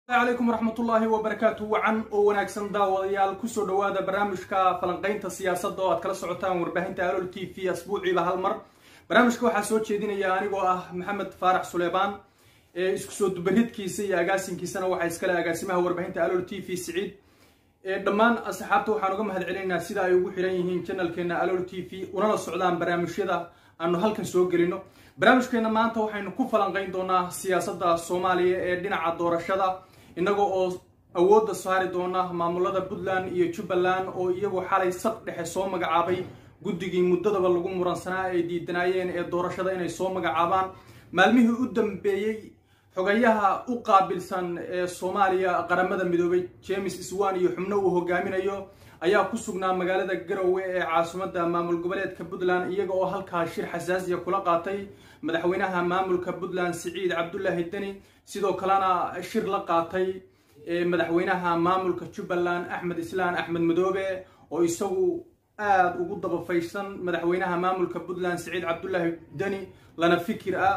عليكم ورحمة الله وبركاته وعن وناكسن داوديال كسو دوادا برامجكا فلنقينتا سياسة دوات كلا سعوتان ورباهنتا ألول تي في أسبوعي بهالمر برامجكا waxaa soo jeedinaya anigoo ah Maxamed Faarax Suleybaan isku soo dubaridkiisa iyo agaasinkiisana waxa iskala agaasimaha warbaahinta Alol TV Saciid dhamaan asxaabta waxaan uga mahadcelinaynaa sida ay ugu xiran yihiin channelkeena Alol TV una la socdaan barnaamijyada aanu halkan soo gelino barnaamijkeena maanta waxaynu ku falanqeyn doonaa siyaasadda Soomaaliya ee dhinaca doorashada inagoo oo awoodda saari doona maamulada Puntland iyo Jubaland oo iyagu xalay saq dhexe soo magacaabay guddigii muddada lagu muransanaa ay diidanayeen ee doorashada inay soo magacaabaan maalmihii u dambeeyay xogayaha u qaabilsan ee Soomaaliya qaramada midoobay James Iswaan iyo xubno uu hogaaminayo ayaa ku sugnaa magaalada Garowe ee caasimadda maamul goboleedka Puntland iyaga oo halka shir xasaasi ah kula qaatay madaxweynaha maamulka Puntland Saciid Cabdullaahi Dani sidoo kalena shir la qaatay madaxweynaha maamulka Jubaland Axmed Islaan Axmed Madoobe oo isagu aad ugu dabafaysan madaxweynaha maamulka Puntland Saciid Cabdullaahi Dani lana fikir ah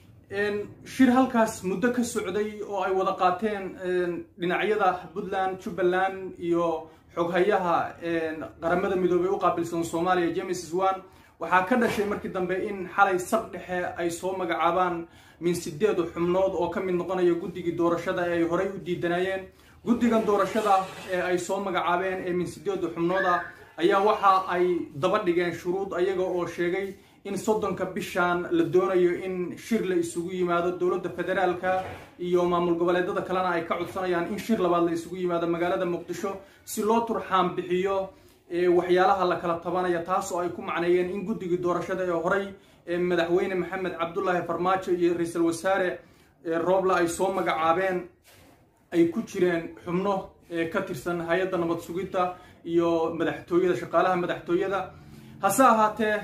shir halkaas muddo ka socday oo ay wada qaateen dhinacyada Puntland Jubaland iyo xoghayaha qaramada midoobay u qaabilsan Soomaaliya James Iswaan waxaa ka dhashay markii dambe in xalay saq dhexe ay soo magacaabaan min 8 xubnood oo ka mid noqonaya guddigii doorashada ay horay u diidanayeen guddigan doorashada ee ay soo magacaabeen ee min 8 xubnooda ayaa waxa ay daba dhigeen shuruud ayaga oo sheegay in 30 bishan la doonayo in shir la isugu yimaado dawladda federaalka iyo maamul goboleedada kalena ay ka codsanayaan in shir labaad la isugu yimaado magaalada Muqdisho si loo turxaan bixiyo waxyaalaha la kala tabanaya taas oo ay ku macneeyeen in guddigii doorashada ee horay madaxweyne Maxamed Cabdullaahi Farmaajo iyo ra'iisul wasaare Roble ay soo magacaabeen ay ku jireen xubno ka tirsan hay'adda nabad sugidda iyo madaxtooyada shaqaalaha madaxtooyada hase ahaatee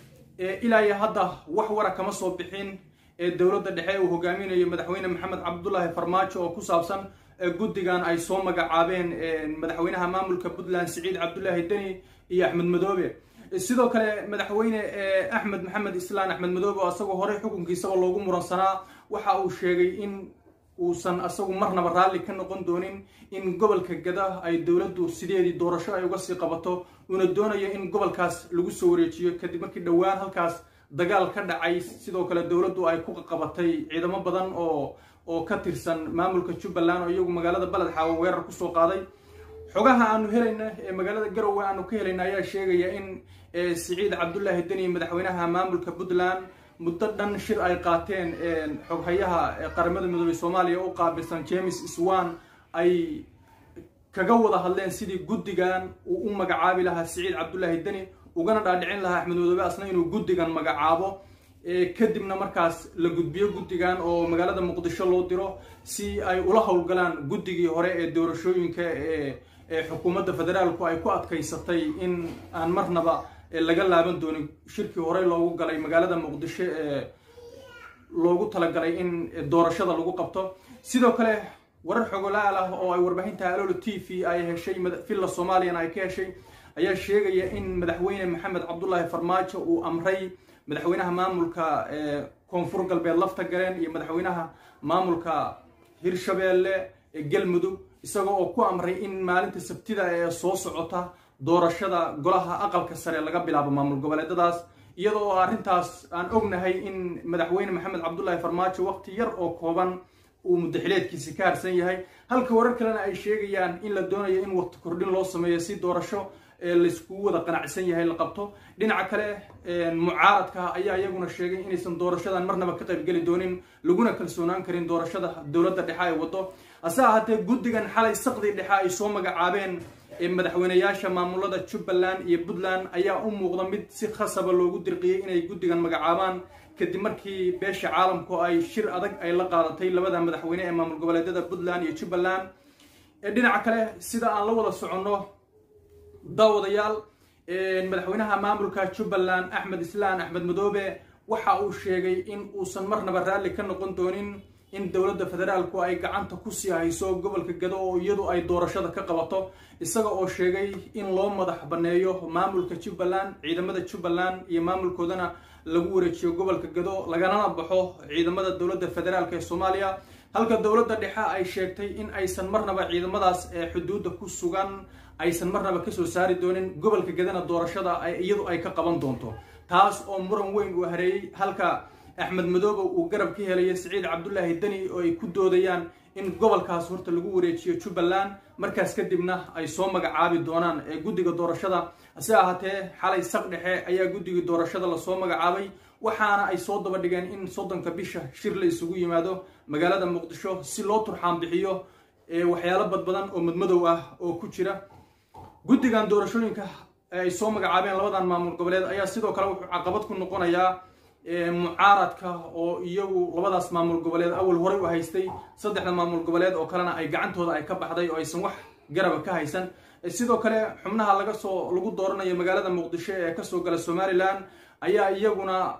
ilaa hadda wax wara kama soo bixin dawladda dhexe uu hogaaminayo madaxweyne Maxamed Cabdullaahi Farmaajo oo ku saabsan guddigan ay soo magacaabeen madaxweynaha maamulka Puntland Saciid Cabdullaahi Dani iyo Axmed Madoobe sidoo kale madaxweyne Axmed Maxamed Islaan Axmed Madoobe oo asagoo hore xukunkiisa loogu muransanaa waxa uu sheegay in uusan asagu marnaba raalli ka noqon doonin in gobolka Gada ay dawladdu sideedii doorasho ay uga sii qabato una doonayo in gobolkaas lagu soo wareejiyo kadib markii dhawaan halkaas dagaal ka dhacay sidoo kale dawladdu ay ku qabatay ciidamo badan oo ka tirsan maamulka Jubaland oo iyagu magaalada Balad Xaawo weerar ku soo qaaday xogaha aanu helayna ee magaalada Garowe aanu ka helayna ayaa sheegaya in Saciid Cabdullaahi Dani madaxweynaha maamulka Puntland muddo dhan shir ay qaateen xoghayaha qaramada midoobay Soomaaliya oo qaabilsan James Iswaan ay kaga wada hadleen sidii guddigan uu u magacaabi lahaa Saciid Cabdullaahi Dani ugana dhaadhicin lahaa Axmed Madoobe asna inuu guddigan magacaabo kadibna markaas la gudbiyo guddigan oo magaalada Muqdisho loo diro si ay ula howlgalaan guddigii hore ee doorashooyinka ee xukuumadda federaalku ay ku adkaysatay in aan marnaba laga laaban doonin shirkii hore loogu galay magaalada Muqdisho ee loogu talagalay in doorashada lagu qabto sidoo kale warar xogolaal ah oo ay warbaahinta Alol TV ay heshay filla Soomaaliya ay ka heshay ayaa sheegaya in madaxweyne Maxamed Cabdullaahi Farmaajo uu amray madaxweynaha maamulka koonfur galbeed lafta galeen iyo madaxweynaha maamulka Hirshabeelle Galmudug isagoo oo ku amray in maalinta Sabtida ee soo socota doorashada golaha aqalka sare laga bilaabo maamul goboleedadaas iyadoo arintaas aan ognahay in madaxweyne Maxamed Cabdullaahi Farmaajo waqti yar oo kooban uu muddaxileedkiisa ka harsan yahay halka warar kalena ay sheegayaan in la doonayo in waqti kordhin loo sameeyo si doorasho la isku wada qanacsan yahay la qabto dhinaca kale mucaaradka ayaa iyaguna sheegay inaysan doorashadan marnaba ka qayb gali doonin laguna kalsoonaan karin doorashada dawladda dhexe ay wado ase ahaatee guddigan xalay saqdii dhexe ay soo magacaabeen madaxweynayaasha maamulada Jubaland iyo Puntland ayaa u muuqda mid si khasab loogu dirqiyay inay guddigan magacaabaan kadib markii beesha caalamku ay shir adag ay la qaadatay labada madaxweyne ee maamul goboleedyada Puntland iyo Jubaland dhinaca kale sida aan la wada socono daawadayaal madaxweynaha maamulka Jubaland Axmed Islaan Axmed Madoobe waxa uu sheegay in uusan marnaba raalli ka noqon doonin in dawladda federaalku ay gacanta ku sii hayso gobolka Gado oo iyadu ay doorashada ka qabato isaga oo sheegay in loo madax baneeyo maamulka Jubaland ciidamada Jubaland iyo maamulkoodana lagu wareejiyo gobolka Gado lagana baxo ciidamada dawladda federaalka ee Soomaaliya halka dowladda dhexe ay sheegtay in aysan marnaba ciidamadaas xuduudda ku sugan aysan marnaba kasoo saari doonin gobolka Gadana doorashada iyadu ay ka qaban doonto taas oo muran weyn u hareeyay halka Axmed Madoobe uu garab ka helay Siciid Cabdullaahi Dani oo ay ku doodayaan in gobolkaas horta lagu wareejiyo Jubbaland markaas kadibna ay soo magacaabi doonaan guddiga doorashada si ahaatee xalay saq dhexe ayaa guddiga doorashada la soo magacaabay waxaana ay soo daba dhigeen in 30 bisha shir la isugu yimaado magaalada Muqdisho si loo turxaan bixiyo waxyaalo badbadan oo madmadow ah oo ku jira guddigan doorashooyinka ay soo magacaabeen labadan maamul goboleed ayaa sidoo kale wuxuu caqabad ku noqonayaa mucaaradka oo iyagu labadaas maamul goboleed awal hore u haystay saddexda maamul goboleed oo kalena ay gacantooda ay ka baxday oo aysan wax garab ka haysan sidoo kale xubnaha lagu dooranayo magaalada Muqdisho ee ka soo gala Somaliland ayaa iyaguna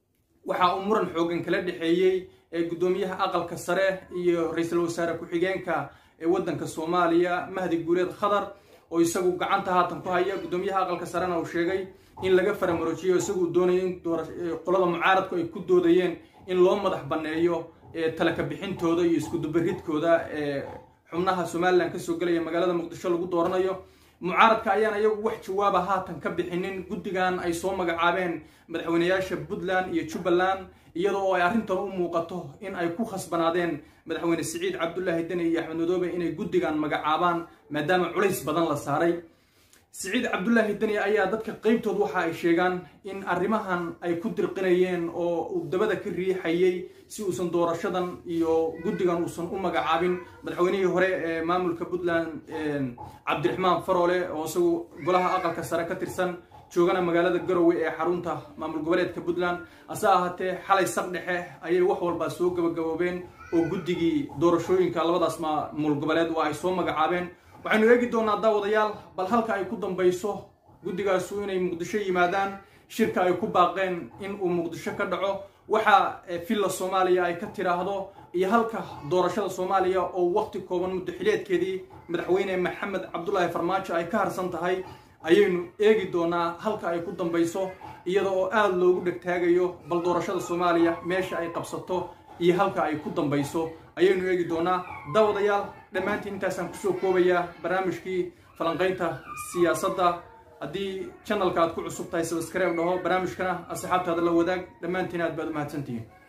waxa uu muran xoogan kala dhaxeeyay gudoomiyaha aqalka sare iyo ra'iisul wasaare ku-xigeenka wadanka Soomaaliya Mahdi Guuleed Khadar oo isagu gacanta haatan ku haya gudoomiyaha aqalka sarena uu sheegay in laga faramaroojiyo isagu doonayay in qolada mucaaradku ay ku doodayeen in loo madax baneeyo talaka bixintooda iyo isku dubaridkooda xubnaha Somaliland ka soo galaya magaalada Muqdisho lagu dooranayo mucaaradka ayaan iyagu wax jawaab haatan ka bixinin guddigan ay soo magacaabeen madaxweynayaasha Puntland iyo Jubbaland iyadoo ay arrintan u muuqato in ay ku khasbanaadeen madaxweyne Siciid Cabdullaahi Dani iyo Axmed Madoobe inay guddigan magacaabaan maadaama culays badan la saaray Siciid Cabdullaahi Dani ayaa dadka qaybtood waxa ay sheegaan in arrimahan ay ku dirqinayeen oo uu dabada ka riixayay si uusan doorashadan iyo guddigan uusan u magacaabin madaxweynihii hore ee maamulka Puntland Cabdiraxmaan Faroole oo isagu golaha aqalka sare ka tirsan joogana magaalada Garowe ee xarunta maamul goboleedka Puntland asaahate xalay saq dhexe ayay wax walba soo gabagaboobeen oo guddigii doorashooyinka labadaas maamul goboleed waa ay soo magacaabeen waxaanu eegi doonaa daawadayaal bal halka ay ku dambayso guddigaasu inay Muqdisho yimaadaan shirka ay ku baaqeen in uu Muqdisho ka dhaco waxa filla Soomaaliya ay ka tiraahdo iyo halka doorashada Soomaaliya oo waqti kooban muddo xileedkeedii madaxweyne Maxamed Cabdullaahi Farmaajo ay ka harsan tahay ayaynu eegi doonaa halka ay ku dambayso iyadoo aad loogu dhagtaagayo bal doorashada Soomaaliya meesha ay qabsato iyo halka ay ku dambayso ayaynu eegi doonaa daawadayaal dhammaantiin intaasaan kusoo koobayaa barnaamijkii falanqaynta siyaasadda haddii channelka aad ku cusub tahay subscribe dhaho barnaamijkana asxaabtaada la wadaag dhammaantiin aad baad u mahadsantihiin